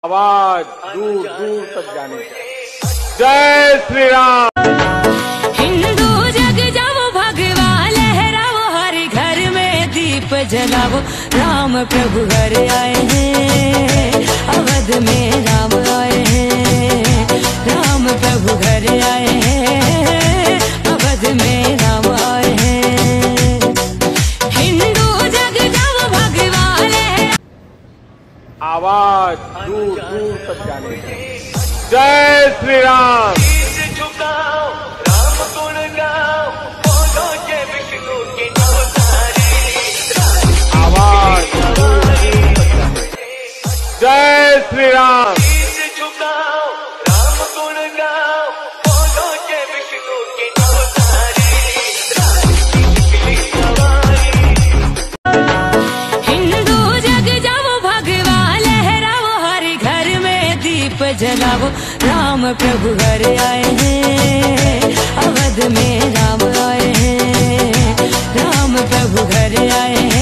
आवाज दूर दूर तक जानी चाहिए। जय श्री राम। हिंदू जग जाओ भगवा लहराओ, हर घर में दीप जलाओ, राम प्रभु घर आए हैं, अवध में राम आए हैं, राम प्रभु घर आए हैं, अवध में राम आए हैं। हिंदू जग जाओ भगवा लहराओ, आवाज दूर दूर तक जानी चाहिए। जय श्री राम। आवाज दूर दूर तक जानी चाहिए। जय श्री राम। हिंदू जग जाओ भगवा लहराओ, हर घर में दीप जलाओ, राम प्रभु घर आए हैं, अवध में राम आए हैं, राम प्रभु घर आए हैं।